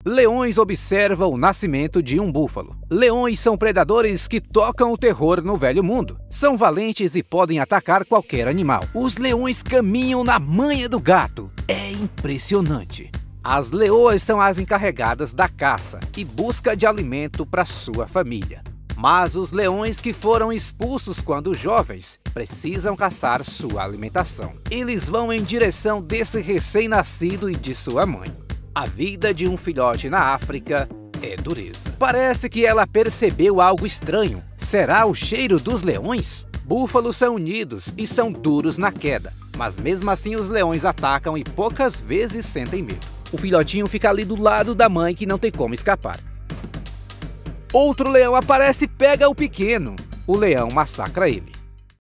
Leões observam o nascimento de um búfalo. Leões são predadores que tocam o terror no velho mundo. São valentes e podem atacar qualquer animal. Os leões caminham na manha do gato. É impressionante. As leoas são as encarregadas da caça e busca de alimento para sua família. Mas os leões que foram expulsos quando jovens precisam caçar sua alimentação. Eles vão em direção desse recém-nascido e de sua mãe. A vida de um filhote na África é dureza. Parece que ela percebeu algo estranho. Será o cheiro dos leões? Búfalos são unidos e são duros na queda, mas mesmo assim os leões atacam e poucas vezes sentem medo. O filhotinho fica ali do lado da mãe que não tem como escapar. Outro leão aparece e pega o pequeno. O leão massacra ele.